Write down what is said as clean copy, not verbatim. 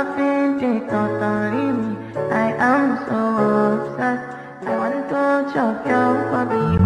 loving it, totally me. I am so obsessed. I want to chop your body.